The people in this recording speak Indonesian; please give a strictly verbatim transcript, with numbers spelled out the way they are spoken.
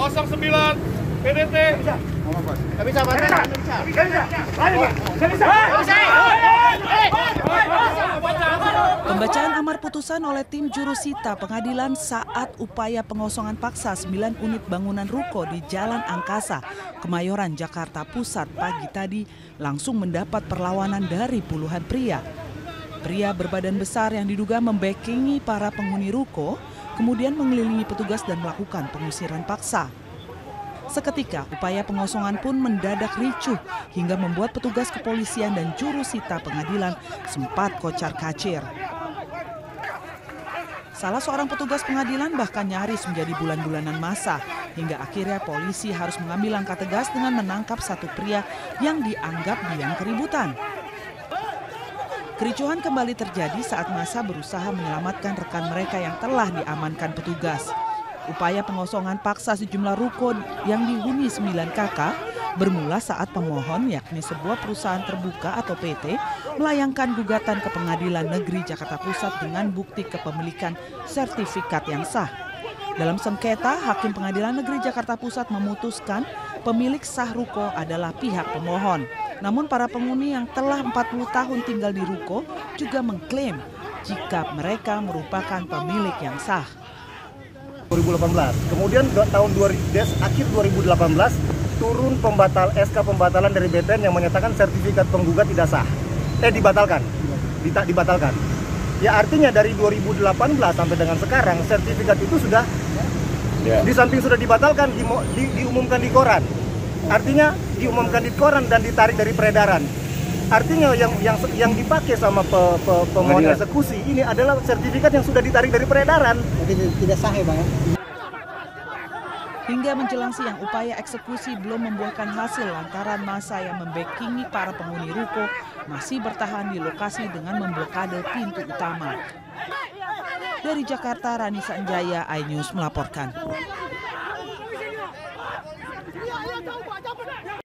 nol sembilan P D T. Nggak bisa, Pak. Nggak bisa. Nggak bisa. Pembacaan amar putusan oleh tim jurusita pengadilan saat upaya pengosongan paksa sembilan unit bangunan ruko di Jalan Angkasa, Kemayoran, Jakarta Pusat pagi tadi langsung mendapat perlawanan dari puluhan pria. Pria berbadan besar yang diduga membackingi para penghuni ruko, kemudian mengelilingi petugas dan melakukan pengusiran paksa. Seketika, upaya pengosongan pun mendadak ricuh hingga membuat petugas kepolisian dan jurusita pengadilan sempat kocar-kacir. Salah seorang petugas pengadilan bahkan nyaris menjadi bulan-bulanan massa, hingga akhirnya polisi harus mengambil langkah tegas dengan menangkap satu pria yang dianggap biang keributan. Kericuhan kembali terjadi saat massa berusaha menyelamatkan rekan mereka yang telah diamankan petugas. Upaya pengosongan paksa sejumlah ruko yang dihuni sembilan kakak bermula saat pemohon, yakni sebuah perusahaan terbuka atau P T, melayangkan gugatan ke Pengadilan Negeri Jakarta Pusat dengan bukti kepemilikan sertifikat yang sah. Dalam sengketa, Hakim Pengadilan Negeri Jakarta Pusat memutuskan pemilik sah ruko adalah pihak pemohon. Namun para penghuni yang telah empat puluh tahun tinggal di ruko juga mengklaim jika mereka merupakan pemilik yang sah. dua ribu delapan belas. Kemudian tahun dua ribu, akhir dua ribu delapan belas turun pembatal S K pembatalan dari B P N yang menyatakan sertifikat penggugat tidak sah. Eh dibatalkan. Dita, dibatalkan. Ya artinya dari dua ribu delapan belas sampai dengan sekarang sertifikat itu sudah yeah. Di samping sudah dibatalkan di, di, diumumkan di koran. Artinya diumumkan di koran dan ditarik dari peredaran. Artinya yang yang yang dipakai sama pe, pe, pemohon eksekusi ini adalah sertifikat yang sudah ditarik dari peredaran. Jadi tidak sah ya, Bang? Hingga menjelang siang, upaya eksekusi belum membuahkan hasil lantaran massa yang membackingi para penghuni ruko masih bertahan di lokasi dengan memblokade pintu utama. Dari Jakarta, Rani Sanjaya, iNews melaporkan.